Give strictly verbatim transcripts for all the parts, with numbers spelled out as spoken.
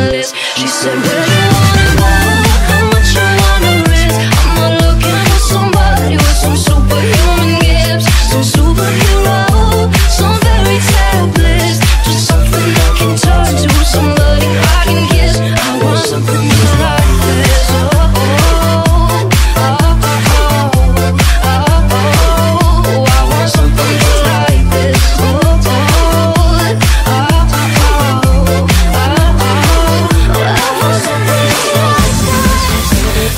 list. She said, where you wanna go? How much you wanna risk? I'm not looking for somebody with some superhuman gifts, some superhero, some fairy tale bliss, just something I can turn to, somebody I can kiss. I want something just like this. Oh, oh, oh, oh, oh, oh, oh. I want something just like this. Oh, oh, oh, oh, oh, oh, oh. I want something just like this.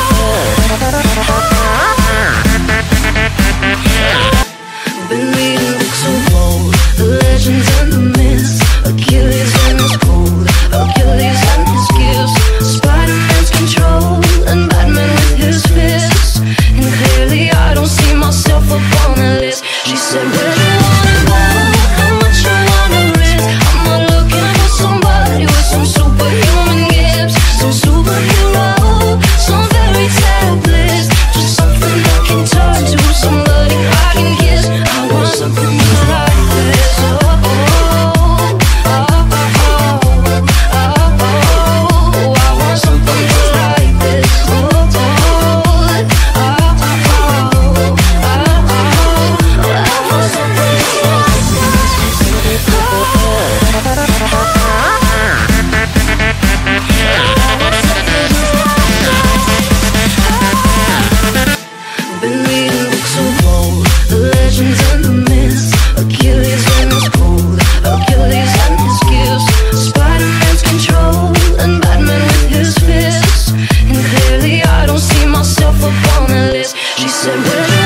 Been reading books of old, the legends and the myths, Achilles and his cold, Achilles and his gifts, Spider-Man's control, and Batman with his fists. And clearly I don't see myself up on the list. She said, where you wanna go? How much you wanna risk? I'm not looking for somebody with some superhuman gifts, some superhero, some fairy tale bliss, just something I can turn to, somebody I can kiss. I want something just like this. Oh, oh, oh, oh, oh, oh, oh. I want something just like this. Oh, oh, oh, oh, oh, oh. I want something just like this. Been reading books of old, the legends and the myths, Achilles and his cold, Achilles and his gifts, Spider-Man's control, and Batman with his fists. And clearly I don't see myself up on the list. She said, where